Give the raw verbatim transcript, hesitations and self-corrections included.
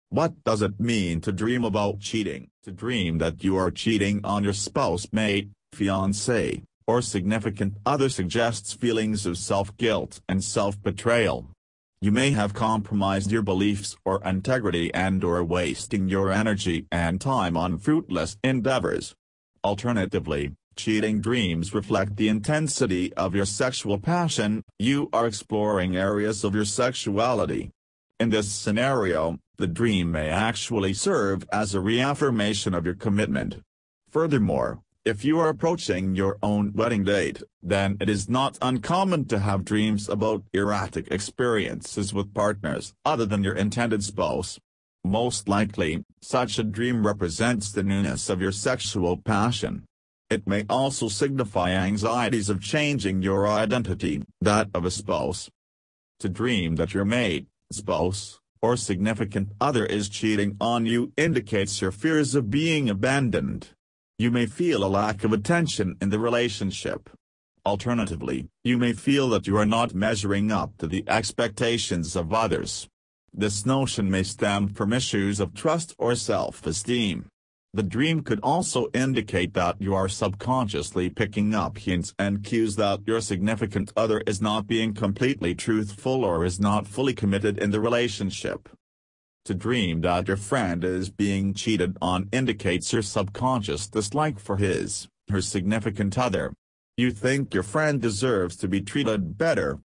What does it mean to dream about cheating? To dream that you are cheating on your spouse, mate, fiancé, or significant other suggests feelings of self-guilt and self-betrayal. You may have compromised your beliefs or integrity and or wasting your energy and time on fruitless endeavors. Alternatively, cheating dreams reflect the intensity of your sexual passion. You are exploring areas of your sexuality. In this scenario, the dream may actually serve as a reaffirmation of your commitment. Furthermore, if you are approaching your own wedding date, then it is not uncommon to have dreams about erotic experiences with partners other than your intended spouse. Most likely, such a dream represents the newness of your sexual passion. It may also signify anxieties of changing your identity, that of a spouse. To dream that your mate, spouse, or significant other is cheating on you indicates your fears of being abandoned. You may feel a lack of attention in the relationship. Alternatively, you may feel that you are not measuring up to the expectations of others. This notion may stem from issues of trust or self-esteem. The dream could also indicate that you are subconsciously picking up hints and cues that your significant other is not being completely truthful or is not fully committed in the relationship. To dream that your friend is being cheated on indicates your subconscious dislike for his, her significant other. You think your friend deserves to be treated better,